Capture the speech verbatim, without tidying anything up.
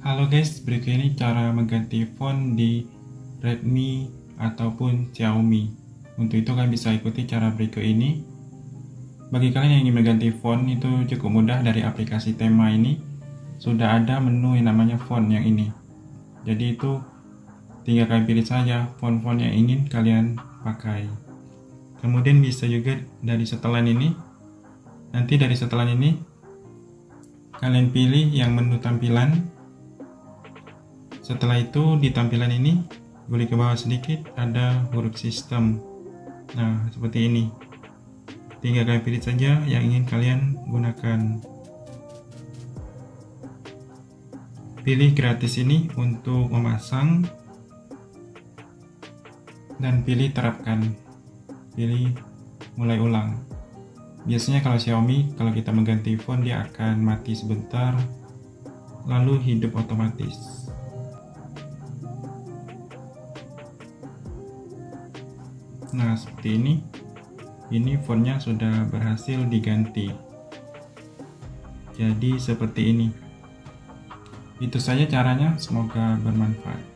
Halo guys, berikut ini cara mengganti font di Redmi ataupun Xiaomi. Untuk itu kalian bisa ikuti cara berikut ini. Bagi kalian yang ingin mengganti font itu cukup mudah. Dari aplikasi Tema ini sudah ada menu yang namanya font yang ini. Jadi itu tinggal kalian pilih saja font-font yang ingin kalian pakai. Kemudian bisa juga dari setelan ini. Nanti dari setelan ini kalian pilih yang menu tampilan. Setelah itu di tampilan ini boleh ke bawah sedikit ada huruf sistem. Nah seperti ini. Tinggal kalian pilih saja yang ingin kalian gunakan. Pilih gratis ini untuk memasang dan pilih terapkan. Pilih mulai ulang. Biasanya kalau Xiaomi, kalau kita mengganti font dia akan mati sebentar lalu hidup otomatis. Nah seperti ini. Ini fontnya sudah berhasil diganti. Jadi seperti ini. Itu saja caranya, semoga bermanfaat.